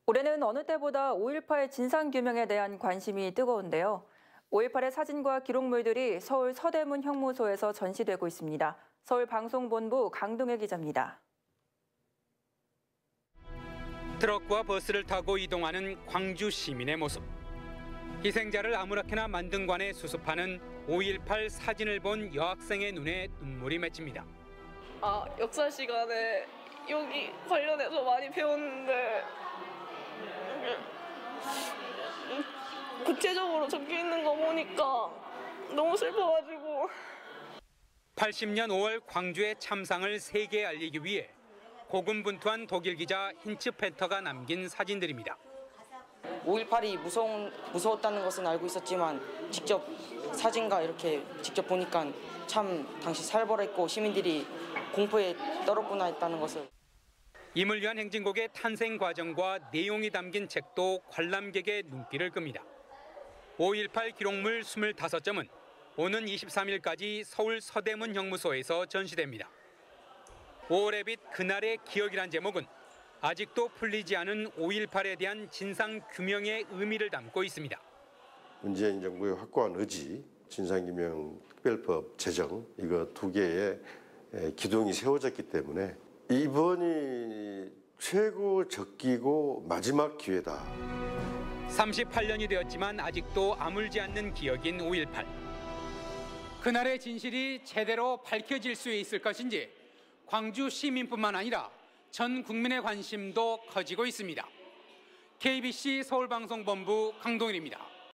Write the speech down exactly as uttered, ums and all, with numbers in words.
올해는 어느 때보다 오일팔 진상규명에 대한 관심이 뜨거운데요. 오일팔의 사진과 기록물들이 서울 서대문 형무소에서 전시되고 있습니다. 서울방송본부 강동혜 기자입니다. 트럭과 버스를 타고 이동하는 광주 시민의 모습. 희생자를 아무렇게나 만든 관에 수습하는 오일팔 사진을 본 여학생의 눈에 눈물이 맺힙니다. 아, 역사 시간에 여기 관련해서 많이 배웠는데 구체적으로 적혀 있는 거 보니까 너무 슬퍼가지고. 팔십 년 오월 광주의 참상을 세계에 알리기 위해 고군분투한 독일 기자 힌츠 펜터가 남긴 사진들입니다. 오일팔이 무서운, 무서웠다는 것은 알고 있었지만 직접 사진과 이렇게 직접 보니까 참 당시 살벌했고 시민들이 공포에 떨었구나 했다는 것을. 임을 위한 행진곡의 탄생 과정과 내용이 담긴 책도 관람객의 눈길을 끕니다. 오일팔 기록물 이십오 점은 오는 이십삼 일까지 서울 서대문 형무소에서 전시됩니다. 오월의 빛 그날의 기억이란 제목은 아직도 풀리지 않은 오일팔에 대한 진상규명의 의미를 담고 있습니다. 문재인 정부의 확고한 의지, 진상규명 특별법 제정, 이거 두 개의 기둥이 세워졌기 때문에 이번이 최고 적기고 마지막 기회다. 삼십팔 년이 되었지만 아직도 아물지 않는 기억인 오일팔. 그날의 진실이 제대로 밝혀질 수 있을 것인지 광주 시민뿐만 아니라 전 국민의 관심도 커지고 있습니다. 케이비씨 서울방송본부 강동일입니다.